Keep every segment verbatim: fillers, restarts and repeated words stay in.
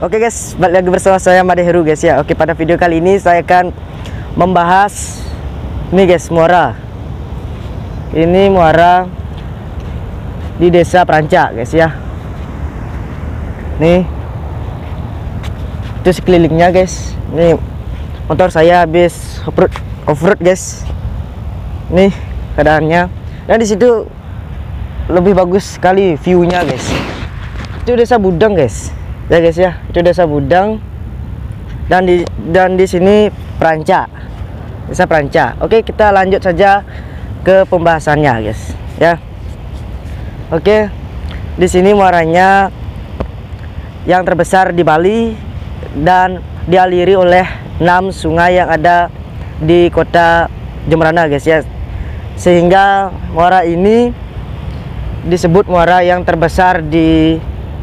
Oke guys, balik lagi bersama saya Made Heru guys ya. Oke, pada video kali ini saya akan membahas ini guys, muara. Ini muara di desa Prancak guys ya. Nih, itu sekelilingnya guys. Nih motor saya habis off-road, off-road guys. Nih keadaannya. Dan di situ lebih bagus sekali view-nya guys. Itu desa Budang guys. Ya guys ya, itu desa Budang. Dan di dan di sini Prancak. Desa Prancak. Oke, kita lanjut saja ke pembahasannya guys ya. Oke. Di sini muaranya yang terbesar di Bali dan dialiri oleh enam sungai yang ada di kota Jembrana guys ya. Sehingga muara ini disebut muara yang terbesar di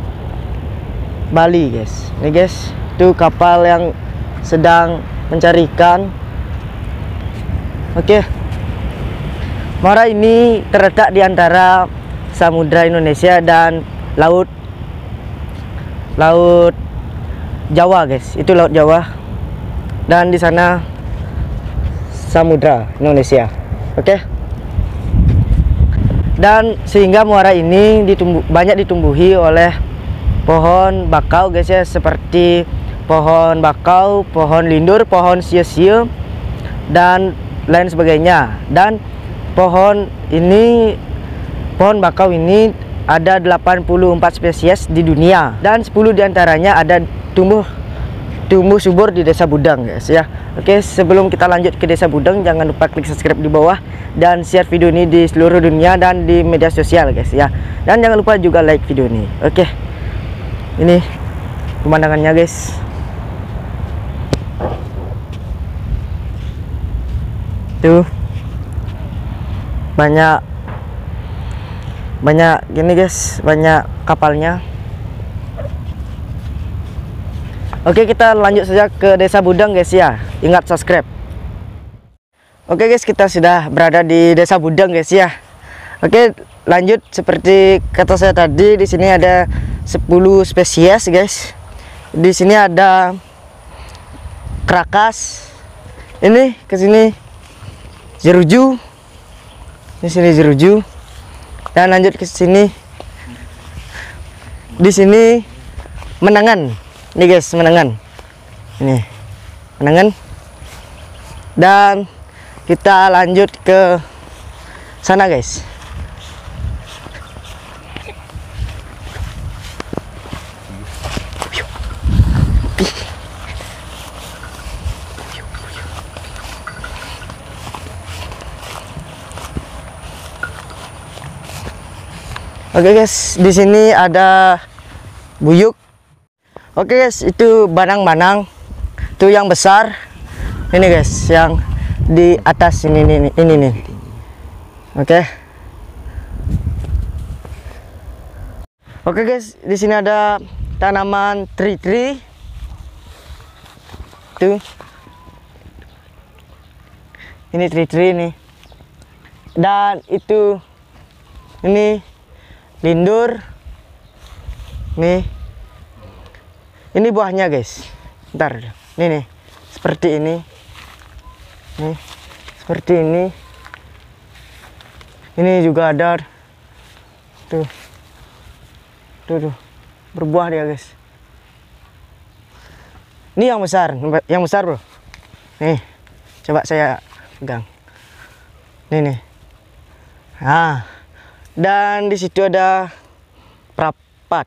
Bali guys. Ini guys, itu kapal yang sedang mencari ikan. Oke. Muara ini terletak di antara Samudra Indonesia dan laut Laut Jawa guys. Itu Laut Jawa. Dan di sana Samudra Indonesia. Oke. Dan sehingga muara ini ditumbuh, banyak ditumbuhi oleh pohon bakau guys ya, seperti pohon bakau, pohon lindur, pohon sia-sia dan lain sebagainya. Dan pohon ini, pohon bakau ini ada delapan puluh empat spesies di dunia dan sepuluh diantaranya ada tumbuh tumbuh subur di desa Budang guys ya. Oke, sebelum kita lanjut ke desa Budang, jangan lupa klik subscribe di bawah dan share video ini di seluruh dunia dan di media sosial guys ya. Dan jangan lupa juga like video ini. Oke, ini pemandangannya guys. Tuh banyak banyak gini guys, banyak kapalnya. Oke, kita lanjut saja ke desa Budang guys ya. Ingat subscribe. Oke guys, kita sudah berada di desa Budang guys ya. Oke, lanjut seperti kata saya tadi, di sini ada sepuluh spesies guys. Di sini ada kerakas. Ini ke sini jeruju. Di sini jeruju. Dan lanjut ke sini. Di sini menangan. Ini guys, menangan. Ini menangan. Dan kita lanjut ke sana guys. Oke guys, di sini ada buyuk. Oke guys, itu banang-banang. Itu yang besar. Ini guys, yang di atas ini ini ini nih. Oke. Oke guys, di sini ada tanaman tri-tri. Tuh. Ini tri-tri nih. Dan itu ini lindur. Nih. Ini buahnya guys. Ntar. Ini nih. Seperti ini. Nih. Seperti ini. Ini juga ada. Tuh. Tuh tuh. Berbuah dia guys. Ini yang besar. Yang besar bro. Nih. Coba saya pegang. Nih nih. Nah. Dan di situ ada perapat.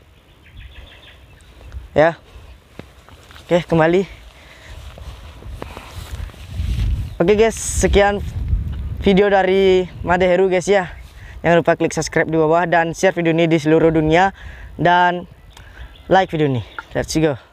Ya. Oke, kembali. Oke guys, sekian video dari Made Heru guys ya. Jangan lupa klik subscribe di bawah dan share video ini di seluruh dunia dan like video ini. Let's go.